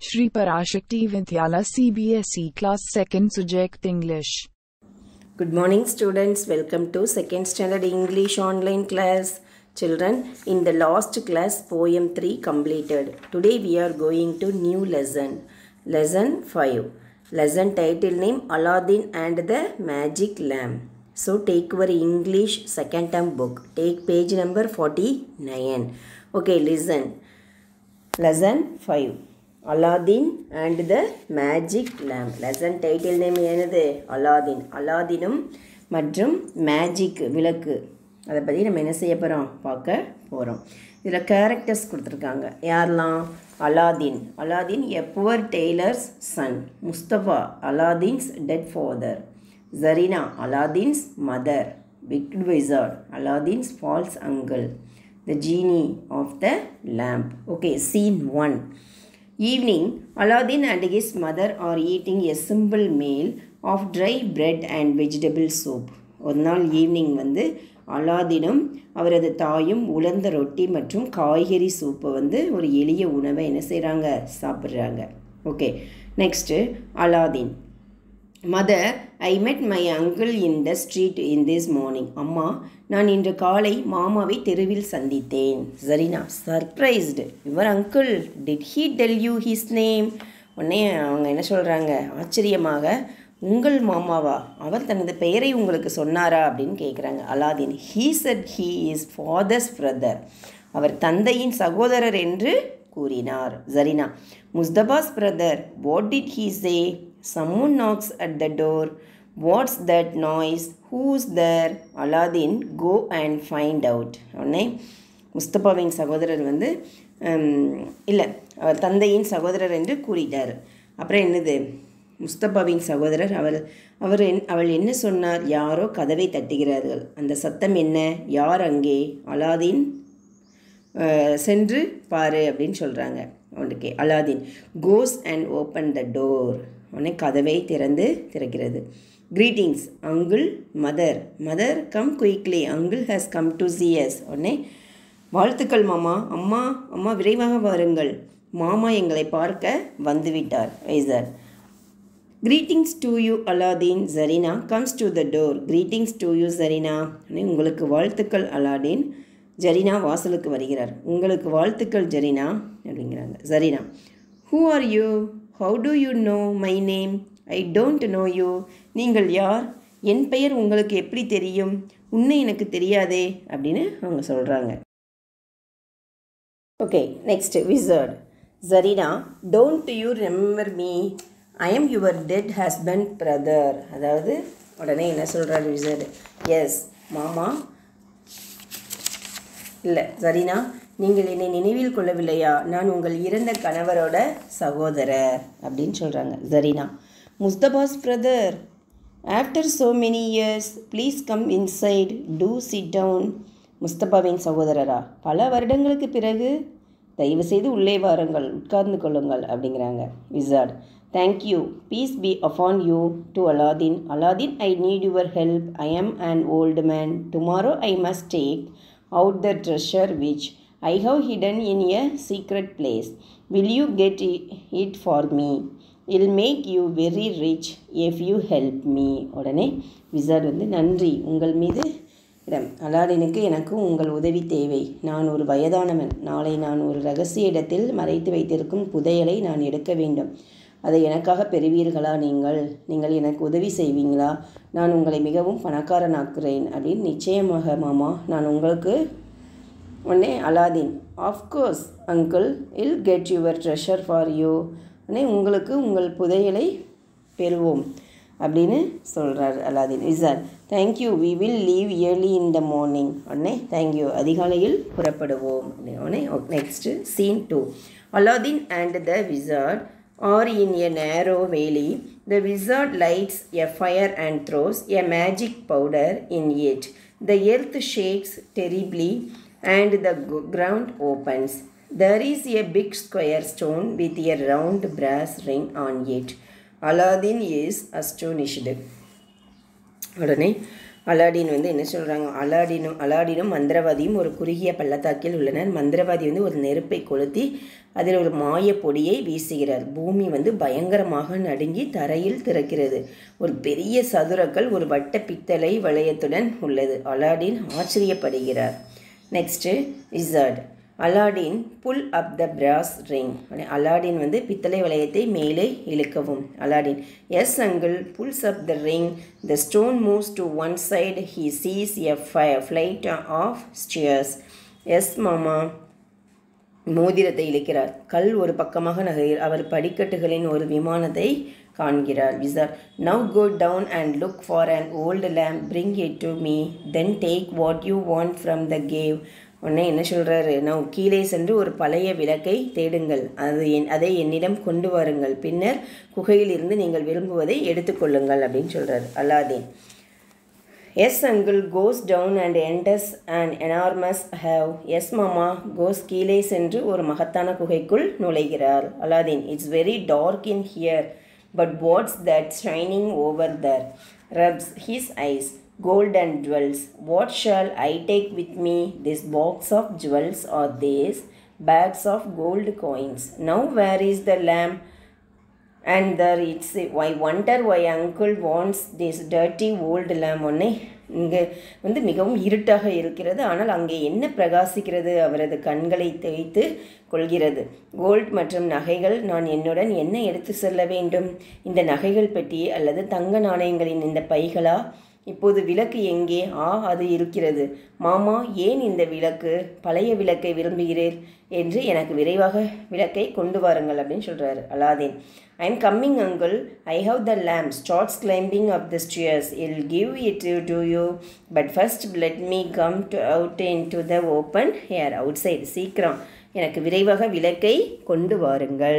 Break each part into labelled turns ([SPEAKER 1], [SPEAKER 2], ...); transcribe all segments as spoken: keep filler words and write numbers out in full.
[SPEAKER 1] Shri Parashakti Vidyala C B S E Class second Subject English.
[SPEAKER 2] Good morning students, welcome to second standard English online class. Children, in the last class poem three completed. Today we are going to new lesson. Lesson five. Lesson title name Aladdin and the Magic Lamp. So take our English second term book. Take page number forty-nine. Okay, listen. Lesson five. Aladdin and the Magic Lamp. Lesson title name என்னது Aladdin. அலாதீனும் மற்றும் magic விளக்கு. அதை பற்றி நம்ம என்ன செய்ய போகிறோம் பார்க்க போகிறோம். இதில் கேரக்டர்ஸ் கொடுத்துருக்காங்க. யாரெல்லாம்? Aladdin. Aladdin a poor tailor's son. Mustapha Aladdin's dead father. Zarina Aladdin's mother. Wicked wizard Aladdin's false uncle. The genie of the lamp. Okay, scene one. Evening, Aladdin and his mother are eating a simple meal of dry bread and vegetable soup. ஒரு நாள் evening வந்து அலாதீனும் அவரது தாயும் உலர்ந்த ரொட்டி மற்றும் காய்கறி சூப்பை வந்து ஒரு எளிய உணவை என்ன செய்கிறாங்க, சாப்பிட்றாங்க. Okay, next Aladdin. Mother, I met my uncle in the street in this morning. அம்மா, நான் இன்று காலை மாமாவை தெருவில் சந்தித்தேன். Zarina, surprised. Your uncle, did he tell you his name? உடனே அவங்க என்ன சொல்கிறாங்க, ஆச்சரியமாக, உங்கள் மாமாவா, அவர் தனது பெயரை உங்களுக்கு சொன்னாரா அப்படின்னு கேட்குறாங்க. Aladdin, he said he is father's brother. அவர் தந்தையின் சகோதரர் என்று கூறினார். Zarina, Mustapha's brother, what did he say? Someone knocks at the door. What's that noise? Who's there? Aladdin, go and find out. உடனே முஸ்தபாவின் சகோதரர் வந்து இல்லை அவர் தந்தையின் சகோதரர் என்று கூறிட்டார். அப்புறம் என்னது, முஸ்தபாவின் சகோதரர் அவள் அவர் என் அவள் என்ன சொன்னார்? யாரோ கதவை தட்டுகிறார்கள். அந்த சத்தம் என்ன? யார் அங்கே? அலாதீன், சென்று பாரு அப்படின்னு சொல்கிறாங்க. Okay, Aladdin goes and open the door. உடனே கதவை திறந்து திறக்கிறது. Greetings uncle, mother. Mother, come quickly, uncle has come to see us. உடனே வாழ்த்துக்கள் மாமா. அம்மா அம்மா விரைவாக வாருங்கள், மாமா எங்களை பார்க்க வந்துவிட்டார். Wizard, greetings to you Aladdin. Zarina comes to the door. Greetings to you Zarina. உங்களுக்கு வாழ்த்துக்கள் அலாதீன். ஜரீனா வாசலுக்கு வருகிறார். உங்களுக்கு வாழ்த்துக்கள் ஜரீனா அப்படிங்கிறாங்க. Zarina, who are you? How do you know my name? I don't know you. நீங்கள் யார்? என் பெயர் உங்களுக்கு எப்படி தெரியும்? உன்னை எனக்கு தெரியாதே அப்படின்னு அவங்க சொல்கிறாங்க. Okay, next wizard. Zarina, don't you remember me? I am your dead husband brother. அதாவது உடனே என்ன சொல்கிறார் விசர்ட்? எஸ் மாமா. இல்லை ஜரீனா, நீங்கள் என்னை நினைவில் கொள்ளவில்லையா? நான் உங்கள் இறந்த கணவரோட சகோதரர் அப்படின்னு சொல்கிறாங்க. Zarina, Mustapha's brother, after so many years please come inside, do sit down. முஸ்தபாவின் சகோதரரா, பல வருடங்களுக்கு பிறகு தயவு செய்து உள்ளே வாருங்கள், உட்கார்ந்து கொள்ளுங்கள் அப்படிங்கிறாங்க. Wizard, thank you, peace be upon you. To Aladdin. Aladdin, I need your help. I am an old man. Tomorrow I must take out the treasure which I have hidden in a secret place. Will you get it for me? It'll make you very rich if you help me. உடனே wizard வந்து, நன்றி, உங்கள் மீது இடம். அலாதீனுக்கு எனக்கு உங்கள் உதவி தேவை. நான் ஒரு வயதானவன். நாளை நான் ஒரு ரகசிய இடத்தில் மறைத்து வைத்திருக்கும் புதையலை நான் எடுக்க வேண்டும். அதை எனக்காக பெறுவீர்களா? நீங்கள் நீங்கள் எனக்கு உதவி செய்வீங்களா? நான் உங்களை மிகவும் பணக்காரனாக்குறேன் அப்படின்னு. நிச்சயமாக மாமா, நான் உங்களுக்கு. உடனே Aladdin, of course uncle, I'll get your treasure for you. உடனே உங்களுக்கு உங்கள் புதையலை பெறுவோம் அப்படின்னு சொல்கிறார் Aladdin. Wizard, thank you, we will leave early in the morning. உடனே தேங்க்யூ, அதிகாலையில் புறப்படுவோம் அப்படின்னு. உடனே next scene two. Aladdin and the wizard are in a narrow valley. The wizard lights a fire and throws a magic powder in it. The earth shakes terribly and the ground opens. There is a big square stone with a round brass ring on it. Aladdin is astonished. உடனே Aladdin வந்து என்ன சொல்கிறாங்க, அலாடினும் அலாடினும் மந்திரவாதியும் ஒரு குறுகிய பள்ளத்தாக்கில் உள்ளனர். மந்திரவாதி வந்து ஒரு நெருப்பை கொளுத்தி அதில் ஒரு மாய பொடியை வீசுகிறார். பூமி வந்து பயங்கரமாக நடுங்கி தரையில் திறக்கிறது. ஒரு பெரிய சதுரக்கல் ஒரு வட்ட பித்தளை வளையத்துடன் உள்ளது. அலாடின் ஆச்சரியப்படுகிறார். Next wizard. Aladdin pull up the brass ring. Aladdin வந்து பித்தளை வளையத்தை மேலே இழுக்கவும். Aladdin yes uncle pulls up the ring. The stone moves to one side. He sees a flight of stairs. Yes மாமா. மோதிரத்தை இழுக்கிறார். கல் ஒரு பக்கமாக நகர்கிறார். அவர் படிக்கட்டுகளின் ஒரு விமானத்தை காண்கிறார். Wizard. Now go down and look for an old lamp. Bring it to me. Then take what you want from the cave. உடனே என்ன சொல்கிறாரு, நான் கீழே சென்று ஒரு பழைய விளக்கை தேடுங்கள், அது என் அதை என்னிடம் கொண்டு வாருங்கள், பின்னர் குகையிலிருந்து நீங்கள் விரும்புவதை எடுத்துக்கொள்ளுங்கள் அப்படின்னு சொல்கிறார் Aladdin. Yes uncle goes down and enters and enormous have. Yes மாமா கோஸ் கீழே சென்று ஒரு மகத்தான குகைக்குள் நுழைகிறார். Aladdin. It's very dark in here, but what's that shining over there. Rubs his eyes. Gold and jewels. What shall I take with me? This box of jewels or these bags of gold coins? Now where is the lamp? And there it's I wonder why uncle wants this dirty old lamp. ஒன்னே இங்கே வந்து மிகவும் இருட்டாக இருக்கிறது, ஆனால் அங்கே என்ன பிரகாசிக்கிறது? அவரது கண்களை தேய்த்து கொள்கிறது. கோல்ட் மற்றும் நகைகள். நான் என்னுடன் என்ன எடுத்து செல்ல வேண்டும்? இந்த நகைகள் பெட்டியே அல்லது தங்க நாணயங்களின் இந்த பைகளா? இப்போது விளக்கு எங்கே? ஆ, அது இருக்கிறது. மாமா, ஏன் இந்த விளக்கு? பழைய விளக்கை விரும்புகிறேன் என்று எனக்கு விரைவாக விளக்கை கொண்டு வாருங்கள் அப்படின்னு சொல்கிறாரு Aladdin. I am coming uncle. I have the lamp. Starts climbing up the stairs. I'll give it to you, but first let me come to out into the open air outside. சீக்கிரம் எனக்கு விரைவாக விளக்கை கொண்டு வாருங்கள்.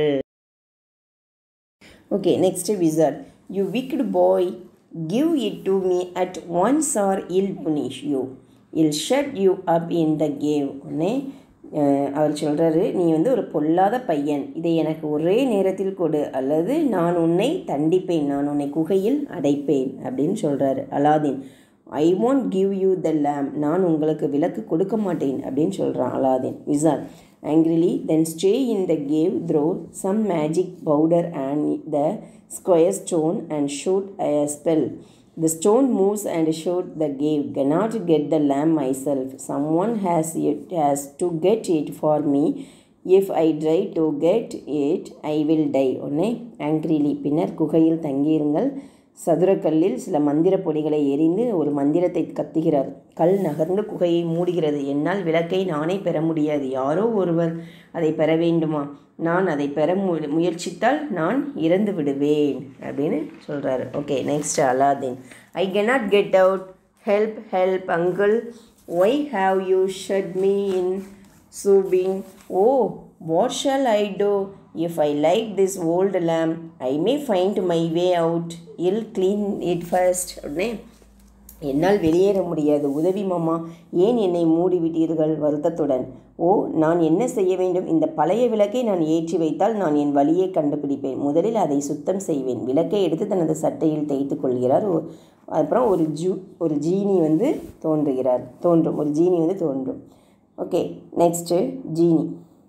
[SPEAKER 2] Okay, next wizard. You wicked boy, give it to me at once or I'll punish you. I'll shut you up in the cave. உடனே அவர் சொல்கிறாரு, நீ வந்து ஒரு பொல்லாத பையன், இதை எனக்கு ஒரே நேரத்தில் கொடு, அல்லது நான் உன்னை தண்டிப்பேன், நான் உன்னை குகையில் அடைப்பேன் அப்படின்னு சொல்கிறாரு Aladdin. I won't give you the lamp. நான் உங்களுக்கு விளக்கு கொடுக்க மாட்டேன் அப்படின்னு சொல்கிறான் Aladdin. Wizard. Angrily, then stay in the cave, throw some magic powder and the square stone and shoot a spell. The stone moves and shoot the cave. Cannot get the lamp myself. Someone has it has to get it for me. If I try to get it, I will die. உடனே angrily. பின்னர் குகையில் தங்கியிருங்கள். சதுரக்கல்லில் சில மந்திர பொடிகளை எரிந்து ஒரு மந்திரத்தை கத்துகிறார். கல் நகர்ந்து குகையை மூடுகிறது. என்னால் விளக்கை நானே பெற முடியாது, யாரோ ஒருவர் அதை பெற வேண்டுமா? நான் அதை பெற மு முயற்சித்தால் நான் இறந்து விடுவேன் அப்படின்னு சொல்கிறாரு. Okay, next Aladdin. I cannot get out. Help, help, uncle. Why have you shut me in? Sobbing. Oh, what shall I do? If I like this old lamp, I may find my way out. I'll clean it first. உடனே என்னால் வெளியேற முடியாது, உதவி மாமா, ஏன் என்னை மூடிவிட்டீர்கள் வருத்தத்துடன். ஓ, நான் என்ன செய்ய வேண்டும்? இந்த பழைய விளக்கை நான் ஏற்றி வைத்தால் நான் என் வழியை கண்டுபிடிப்பேன். முதலில் அதை சுத்தம் செய்வேன். விளக்கை எடுத்து தனது சட்டையில் தேய்த்து கொள்கிறார். அப்புறம் ஒரு ஜூ ஒரு ஜீனி வந்து தோன்றுகிறார் தோன்றும் ஒரு ஜீனி வந்து தோன்றும் okay, next genie.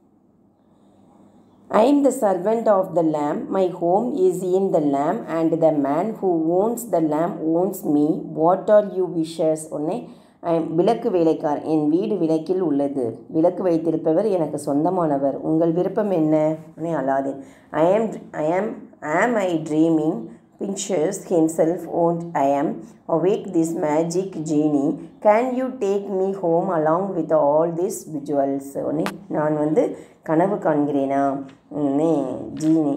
[SPEAKER 2] I am the servant of the lamp. My home is in the lamp and the man who owns the lamp owns me. What are your wishes? ஒன்னே விளக்கு வேலைக்கார், என் வீடு விளக்கில் உள்ளது, விளக்கு வைத்திருப்பவர் எனக்கு சொந்தமானவர், உங்கள் விருப்பம் என்ன? உடனே Aladdin. I am I am am I dreaming? Pinches himself won't I am awake this magic genie. Can you take me home along with all these visuals? உடனே நான் வந்து கனவு காண்கிறேனா? உடனே ஜீனி.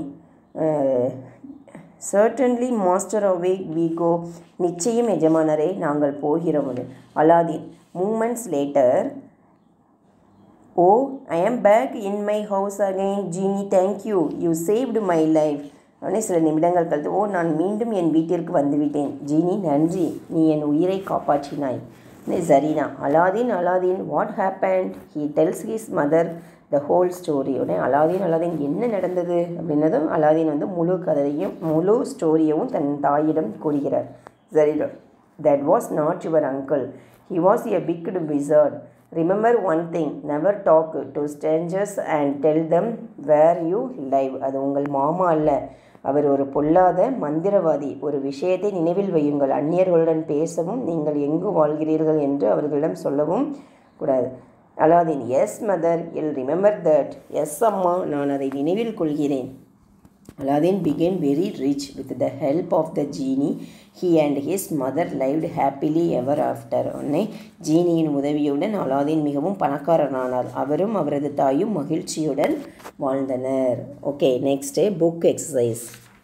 [SPEAKER 2] Certainly master, away we go. நிச்சயம் எஜமானரே, நாங்கள் போகிறோம். Aladdin. Moments later. Oh, I am back in my house again. Genie, thank you. You saved my life. உடனே சில நிமிடங்கள் கழித்து, ஓ, நான் மீண்டும் என் வீட்டிற்கு வந்துவிட்டேன். ஜீனி, நன்றி, நீ என் உயிரை காப்பாற்றினாய். Zarina. Aladdin Aladdin what happened? He tells his mother the whole story. உடனே அலாதீன் அலாதீன் என்ன நடந்தது அப்படின்னதும் அலாதீன் வந்து முழு கதையும் முழு ஸ்டோரியவும் தன் தாயிடம் கூறுகிறார். Zarina. That was not your uncle. He was a big wizard. Remember one thing, never talk to strangers and tell them where you live. அது உங்கள் மாமா அல்ல, அவர் ஒரு பொல்லாத மந்திரவாதி. ஒரு விஷயத்தை நினைவில் வையுங்கள், அந்நியர்களுடன் பேசவும் நீங்கள் எங்கு வாழ்கிறீர்கள் என்று அவர்களிடம் சொல்லவும் கூடாது. Aladdin, yes mother, I'll remember that. Yes அம்மா, நான் அதை நினைவில் கொள்கிறேன். Aladdin became very rich with the help of the genie. He and his mother lived happily ever after. உடனே ஜீனியின் உதவியுடன் அலாதீன் மிகவும் பணக்காரனானார். அவரும் அவரது தாயும் மகிழ்ச்சியுடன் வாழ்ந்தனர். Okay, next book exercise.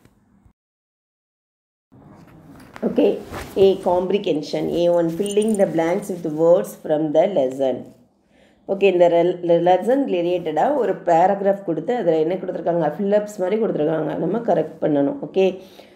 [SPEAKER 2] Okay, A comprehension. A one, filling the blanks with words from the lesson. Okay, இந்த lesson ரிலேட்டடாக ஒரு பேராகிராஃப் கொடுத்து அதில் என்ன கொடுத்துருக்காங்க, ஃபில்லப்ஸ் மாதிரி கொடுத்துருக்காங்க, நம்ம கரெக்ட் பண்ணணும். Okay,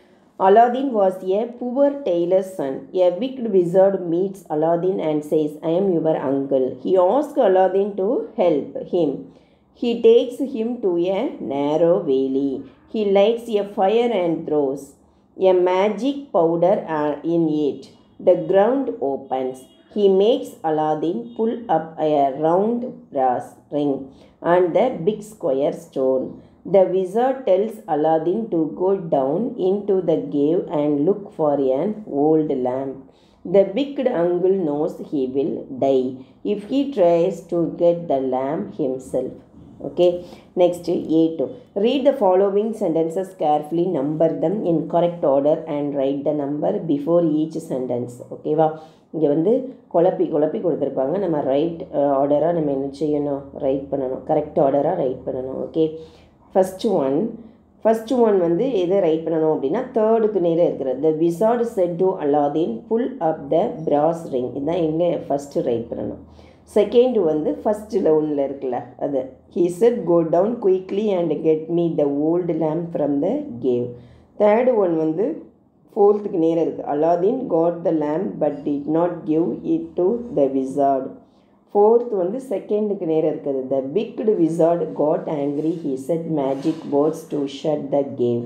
[SPEAKER 2] Aladdin was a poor tailor's son. A wicked wizard meets Aladdin and says, I am your uncle. He asks Aladdin to help him. He takes him to a narrow valley. He lights a fire and throws a magic powder in it. The ground opens. He makes Aladdin pull up a round brass ring and the big square stone. The wizard tells Aladdin to go down into the cave and look for an old lamp. The wicked uncle knows he will die if he tries to get the lamp himself. Okay, next A two. Read the following sentences carefully, number them in correct order and write the number before each sentence. Okay வா, இங்கே வந்து குழப்பி குழப்பி கொடுத்துருப்பாங்க, நம்ம right ஆர்டராக நம்ம என்ன செய்யணும், ரைட் பண்ணணும், கரெக்ட் ஆர்டராக ரைட் பண்ணணும். Okay, first one first one வந்து எதை ரைட் பண்ணணும் அப்படின்னா தேர்டுக்கு நேரம் இருக்கிறது. The wizard said to Aladdin pull up the brass ring, இதுதான் எங்கே ஃபஸ்ட்டு ரைட் பண்ணணும். செகண்ட் வந்து ஃபஸ்ட்டில் ஒன்றில் இருக்குல்ல அது, he said go down quickly and get me the old lamp from the cave. Third one வந்து ஃபோர்த்துக்கு நேரம் இருக்குது. Aladdin got the lamp but did not give it to the wizard. Fourth வந்து செகண்டுக்கு நேரம் இருக்குது. The wicked wizard got angry, he said magic words to shut the cave.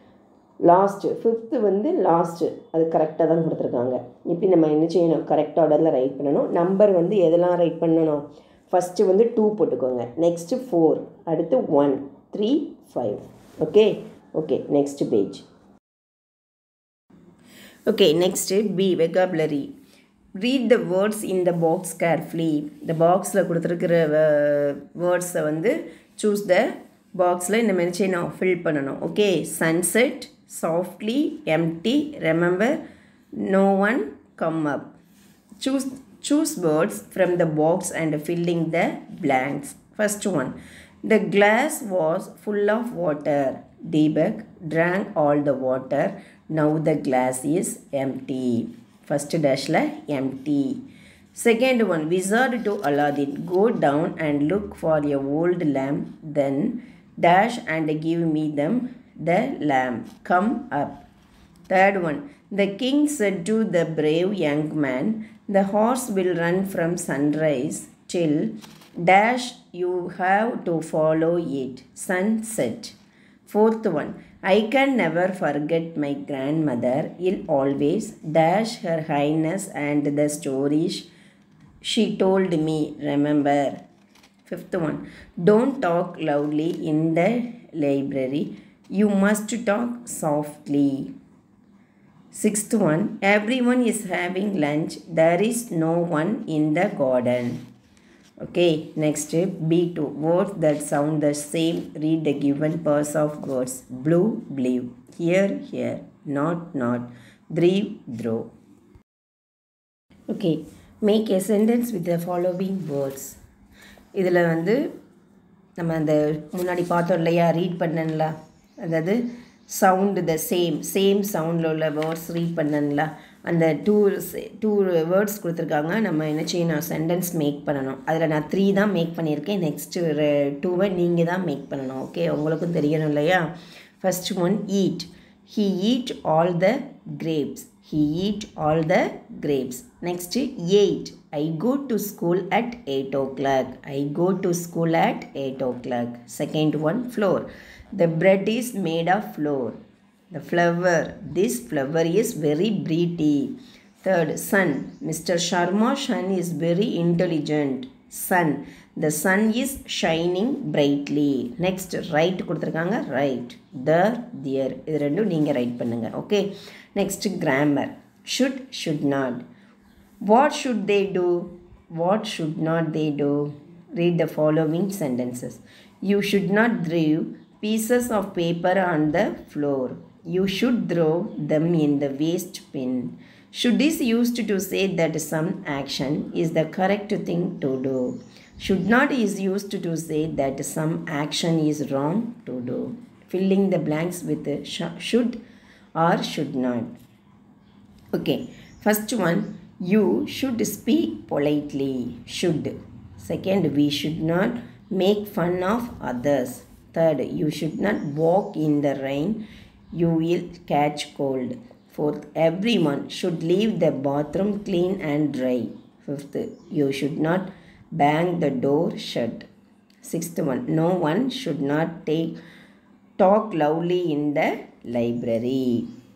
[SPEAKER 2] Last fifth வந்து last, அது கரெக்டாக தான் கொடுத்துருக்காங்க. இப்போ நம்ம என்ன செய்யணும், கரெக்ட் ஆர்டரில் ரைட் பண்ணணும். நம்பர் வந்து எதெல்லாம் ரைட் பண்ணணும், ஃபஸ்ட்டு வந்து டூ போட்டுக்கோங்க, நெக்ஸ்ட்டு ஃபோர், அடுத்து one, three, five. Okay okay next page. Okay, next B, vocabulary. Read the words in the box carefully. The boxல கொடுத்துருக்கிற வேர்ட்ஸை வந்து choose the boxல இந்த மாதிரி செய்யணும், fill பண்ணணும். Okay, sunset, softly, empty, remember, no one, come up. Choose, choose words from the box and filling the blanks. First one, the glass was full of water. Deepak drank all the water. Now the glass is empty. First dash la empty. Second one, wizard to Aladdin, go down and look for a old lamp, then dash and give me them the lamp, come up. Third one, the king said to the brave young man, the horse will run from sunrise till dash you have to follow it, sunset. Fourth one, I can never forget my grandmother, will always dash her highness and the stories she told me, remember. Fifth one, don't talk loudly in the library, you must talk softly. Sixth one, everyone is having lunch, there is no one in the garden. Okay, next B two, words that sound the same. Read the given pairs of words. Blue, blue, here, here, not, not, dream, draw. Okay, make a sentence with the following words. இதில் வந்து நம்ம அந்த முன்னாடி பார்த்தோம் இல்லையா, read பண்ணல, அதாவது sound the same same சவுண்டில் உள்ள வேர்ட்ஸ் ரீட் பண்ணல, அந்த டூ டூ வேர்ட்ஸ் கொடுத்துருக்காங்க, நம்ம என்ன செய்யணும், சென்டென்ஸ் மேக் பண்ணணும். அதில் நான் த்ரீ தான் மேக் பண்ணியிருக்கேன், நெக்ஸ்ட்டு டூவை நீங்கள் தான் மேக் பண்ணணும். ஓகே, உங்களுக்கும் தெரியணும் இல்லையா. First one, eat. He eat all the grapes. He eat all the grapes. Next, eight. I go to school at eight o'clock. I go to school at eight o'clock. Second one, flour. The bread is made of flour. The flower. This flower is very pretty. Third, sun. Mister Sharma's son is very intelligent. Sun. The sun is shining brightly. Next, right கொடுத்திருக்காங்க right. There, there. இது ரெண்டும் நீங்க right பண்ணுங்க. Okay. Next, grammar. Should, should not. What should they do? What should not they do? Read the following sentences. You should not throw pieces of paper on the floor. You should throw them in the waste bin. Should is used to say that some action is the correct thing to do. Should not is used to say that some action is wrong to do. Filling the blanks with should or should not. Okay, first one, you should speak politely. Should. Second, we should not make fun of others. Third, you should not walk in the rain. You will catch cold. Fourth, everyone should leave the bathroom clean and dry. Fifth, you should not bang the door shut. Sixth one, no one should not take talk loudly in the library.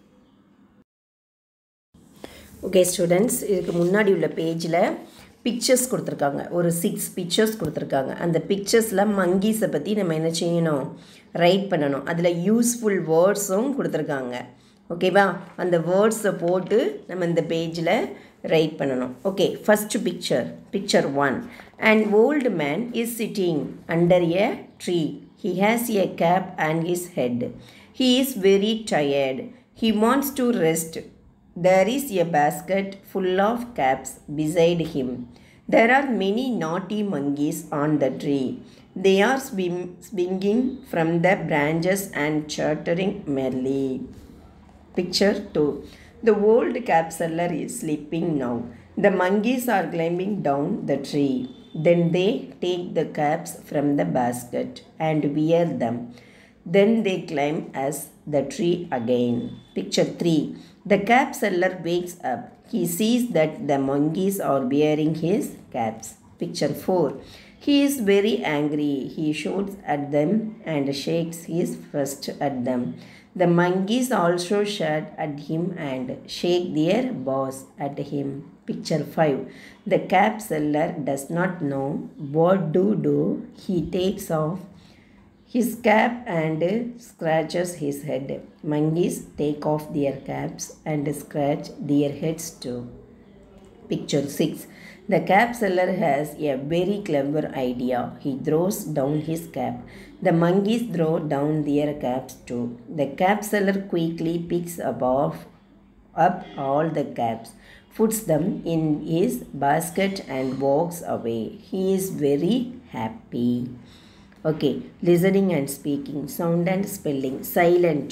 [SPEAKER 2] Okay students, இதுக்கு முன்னாடி உள்ள பேஜில் pictures கொடுத்துருக்காங்க. ஒரு six pictures கொடுத்துருக்காங்க. அந்த பிக்சர்ஸில் மங்கீஸை பற்றி நம்ம என்ன செய்யணும், ரைட் பண்ணணும். அதில் யூஸ்ஃபுல் வேர்ட்ஸும் கொடுத்துருக்காங்க. ஓகேவா, அந்த வேர்ட்ஸை போட்டு நம்ம இந்த பேஜில் ரைட் பண்ணணும். Okay, first picture. Picture one. An old man is sitting under a tree. He has a cap on his head. He is very tired. He wants to rest. There is a basket full of caps beside him. There are many naughty monkeys on the tree. They are swim, swinging from the branches and chattering merrily. Picture two. The old cap seller is sleeping now. The monkeys are climbing down the tree. Then they take the caps from the basket and wear them. Then they climb as the tree again. Picture three. The cap seller wakes up. He sees that the monkeys are wearing his caps. Picture four. He is very angry. He shouts at them and shakes his fist at them. The monkeys also shout at him and shake their paws at him. Picture five. The cap seller does not know what to do. He takes off his cap and scratches his head. Monkeys take off their caps and scratch their heads too. Picture six. The cap seller has a very clever idea. He throws down his cap. The monkeys throw down their caps too. The cap seller quickly picks up, off, up all the caps, puts them in his basket and walks away. He is very happy. Okay, listening and speaking, sound and spelling. Silent.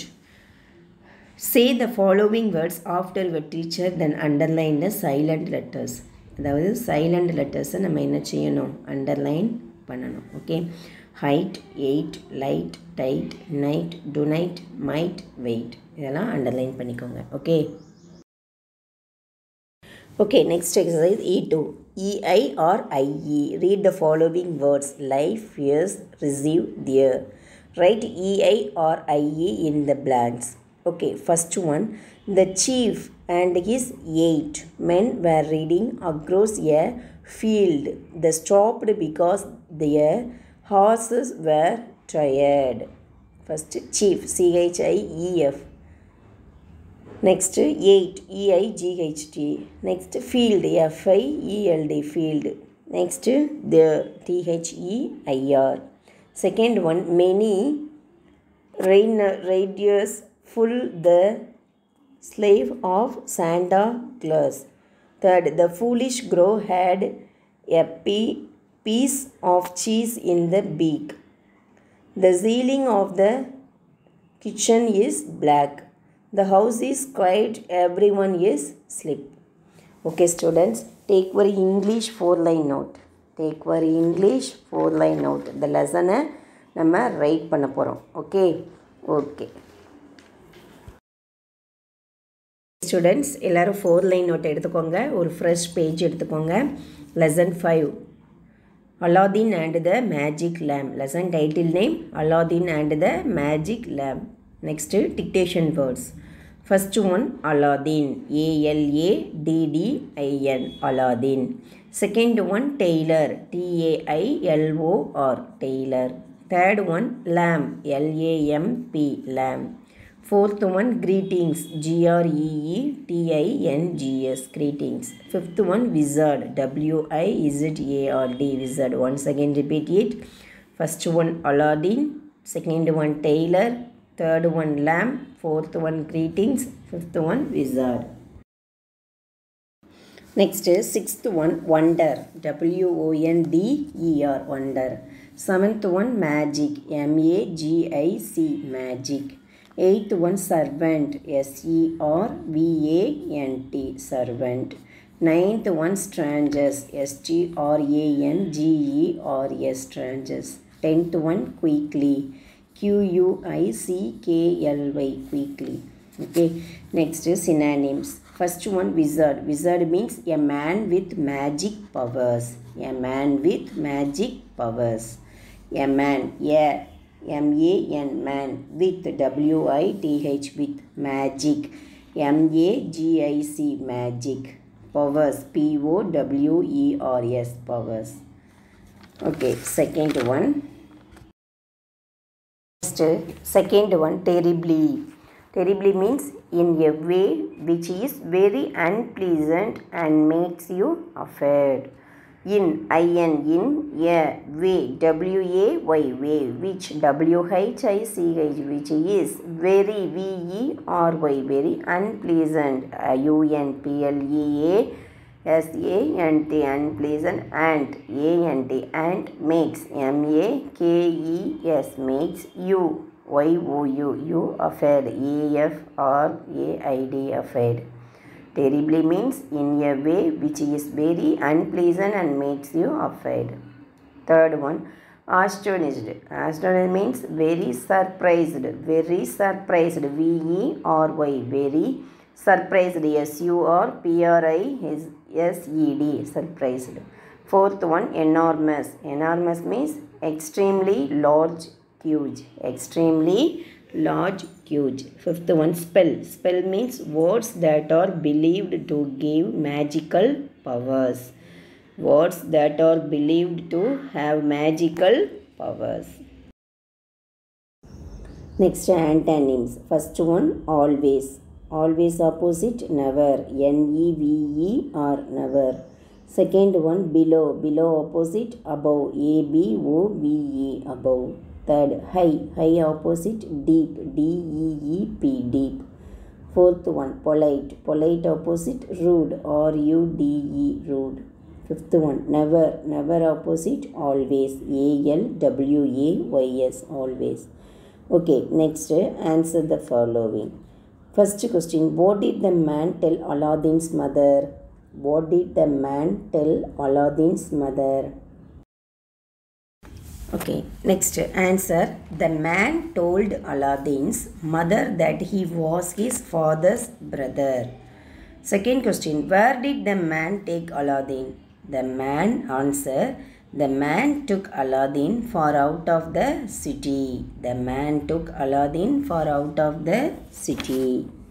[SPEAKER 2] Say the following words after your teacher, then underline the silent letters. அதாவது silent லெட்டர்ஸை நம்ம என்ன செய்யணும், underline பண்ணணும். Okay, height, eight, light, tight, night, tonight, might, weight, இதெல்லாம் underline பண்ணிக்கோங்க. Okay okay next exercise E two. EI or IE. Read the following words. Life, fierce, receive, their. Write EI or IE in the blanks. Okay, first one. The chief and his eight men were reading across a field. They stopped because their horses were tired. First, chief, C H I E F. Next, eight, E I G H T. Next, field, F I E L D, field. Next, the T H E I R. Second one, many reindeers full the slave of Santa Claus. Third, the foolish crow had a piece of cheese in the beak. The ceiling of the kitchen is black. The house is quiet. Everyone is asleep. Okay students, take one English four line note. Take one English four line note. The lesson நம்ம write பண்ண போறோம். Okay? Okay. Students எல்லோரும் four line note எடுத்துக்கோங்க. ஒரு fresh page எடுத்துக்கோங்க. Lesson five, Aladdin and the magic lamp. Lesson title name Aladdin and the magic lamp. Next dictation words. First one, Aladdin, A L A D D I N, Aladdin. Second one, Tailor, T A I L O R, Tailor. Third one, Lamb, L A M P, Lamb. Fourth one, Greetings, G R E E T I N G S, Greetings. Fifth one, Wizard, W I Z A R D, Wizard. Once again repeat it. First one, Aladdin. Second one, Tailor. Third one, Lamb. Fourth one, Greetings. Fifth one, Wizard. Next is sixth one, Wonder, W O N D E R, Wonder. Seventh one, Magic, M A G I C, Magic. Eighth one, Servant, S E R V A N T, Servant. Ninth one, Strangers, S T R A N G E R S, Strangers. Tenth one, Quickly, Q U I C K L Y, Quickly. Okay, next is synonyms. First one, Wizard. Wizard means a man with magic powers. A man with magic powers. A man, a M A N, man, with W I T H, with magic, M A G I C, magic. Powers, P O W E R S, powers. Okay, second one. Second one, terribly. Terribly means in a way which is very unpleasant and makes you afraid. In, I N, in, a way, W A Y, way, which, W H I C H, which is very, V E R Y, very unpleasant, U N P L E A S A N T, unpleasant, and A N T, and makes, M A K E S, makes you, Y O U, you, afraid, A F R A I D, afraid. Terribly means in a way which is very unpleasant and makes you afraid. Third one, astonished. Astonished means very surprised, very surprised, V E R Y, very surprised, S U R P R I S E D, surprised. Fourth one, enormous. Enormous means extremely large, huge, extremely large, huge. Fifth one, spell. Spell means words that are believed to give magical powers. Words that are believed to have magical powers. Next, antonyms. First one, always. Always opposite, never, N E V E R, never. Second one, below. Below opposite, above, A B O V E, above. Third, high. High opposite, deep, D E E P, deep. Fourth one, polite. Polite opposite, rude, R U D E, rude. Fifth one, never. Never opposite, always, A L W A Y S, always. Okay, next, answer the following. First question, what did the man tell Aladdin's mother? What did the man tell Aladdin's mother? Okay, next answer. The man told Aladdin's mother that he was his father's brother. Second question, where did the man take Aladdin? The man answer. The man took Aladdin far out of the city. The man took Aladdin far out of the city.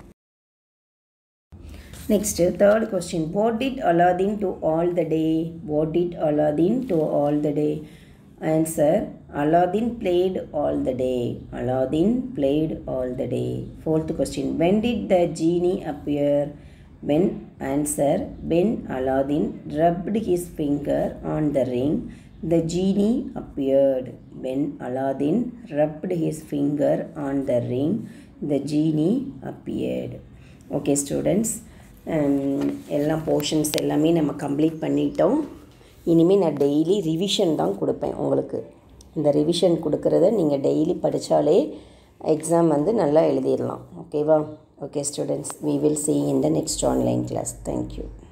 [SPEAKER 2] Next, third question, what did Aladdin do all the day? What did Aladdin do all the day? Answer, Aladdin played all the day. Aladdin played all the day. Fourth question, when did the genie appear? When, answer, when Aladdin rubbed his finger on the ring, the genie appeared. When Aladdin rubbed his finger on the ring, the genie appeared. Okay students, எல்லா portions எல்லாமே நம்ம complete பண்ணிட்டோம். இனிமேல் நான் daily revision தான் கொடுப்பேன் உங்களுக்கு. இந்த ரிவிஷன் கொடுக்குறத நீங்கள் டெய்லி படித்தாலே எக்ஸாம் வந்து நல்லா எழுதிடலாம். ஓகேவா? Okay students, we will see in the next online class. Thank you.